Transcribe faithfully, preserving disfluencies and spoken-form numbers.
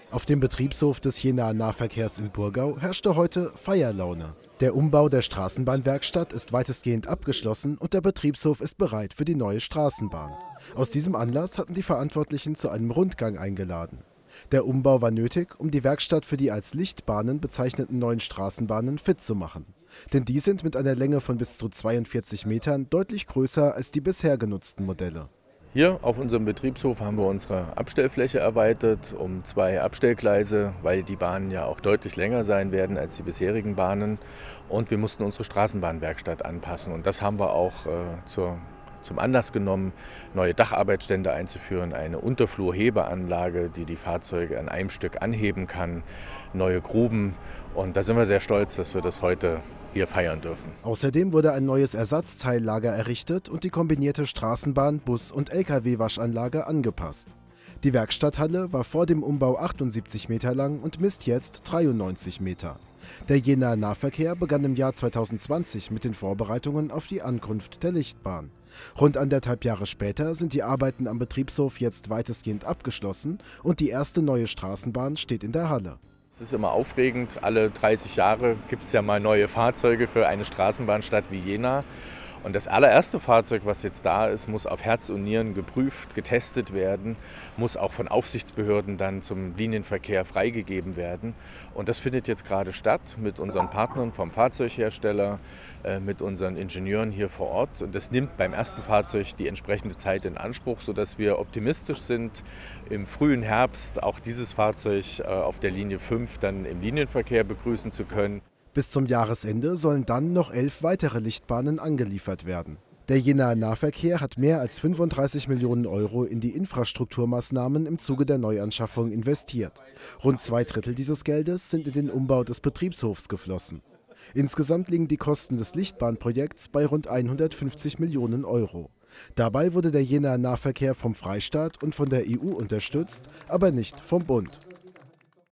Auf dem Betriebshof des Jenaer Nahverkehrs in Burgau herrschte heute Feierlaune. Der Umbau der Straßenbahnwerkstatt ist weitestgehend abgeschlossen und der Betriebshof ist bereit für die neue Straßenbahn. Aus diesem Anlass hatten die Verantwortlichen zu einem Rundgang eingeladen. Der Umbau war nötig, um die Werkstatt für die als Lichtbahnen bezeichneten neuen Straßenbahnen fit zu machen. Denn die sind mit einer Länge von bis zu zweiundvierzig Metern deutlich größer als die bisher genutzten Modelle. Hier auf unserem Betriebshof haben wir unsere Abstellfläche erweitert um zwei Abstellgleise, weil die Bahnen ja auch deutlich länger sein werden als die bisherigen Bahnen. Und wir mussten unsere Straßenbahnwerkstatt anpassen. Und das haben wir auch äh, zur, zum Anlass genommen, neue Dacharbeitsstände einzuführen, eine Unterflurhebeanlage, die die Fahrzeuge an einem Stück anheben kann, neue Gruben. Und da sind wir sehr stolz, dass wir das heute hier feiern dürfen. Außerdem wurde ein neues Ersatzteillager errichtet und die kombinierte Straßenbahn-, Bus- und L K W-Waschanlage angepasst. Die Werkstatthalle war vor dem Umbau achtundsiebzig Meter lang und misst jetzt dreiundneunzig Meter. Der Jenaer Nahverkehr begann im Jahr zweitausendzwanzig mit den Vorbereitungen auf die Ankunft der Lichtbahn. Rund anderthalb Jahre später sind die Arbeiten am Betriebshof jetzt weitestgehend abgeschlossen und die erste neue Straßenbahn steht in der Halle. Es ist immer aufregend, alle dreißig Jahre gibt es ja mal neue Fahrzeuge für eine Straßenbahnstadt wie Jena. Und das allererste Fahrzeug, was jetzt da ist, muss auf Herz und Nieren geprüft, getestet werden, muss auch von Aufsichtsbehörden dann zum Linienverkehr freigegeben werden. Und das findet jetzt gerade statt mit unseren Partnern vom Fahrzeughersteller, äh, mit unseren Ingenieuren hier vor Ort. Und das nimmt beim ersten Fahrzeug die entsprechende Zeit in Anspruch, sodass wir optimistisch sind, im frühen Herbst auch dieses Fahrzeug äh, auf der Linie fünf dann im Linienverkehr begrüßen zu können. Bis zum Jahresende sollen dann noch elf weitere Lichtbahnen angeliefert werden. Der Jenaer Nahverkehr hat mehr als fünfunddreißig Millionen Euro in die Infrastrukturmaßnahmen im Zuge der Neuanschaffung investiert. Rund zwei Drittel dieses Geldes sind in den Umbau des Betriebshofs geflossen. Insgesamt liegen die Kosten des Lichtbahnprojekts bei rund hundertfünfzig Millionen Euro. Dabei wurde der Jenaer Nahverkehr vom Freistaat und von der E U unterstützt, aber nicht vom Bund.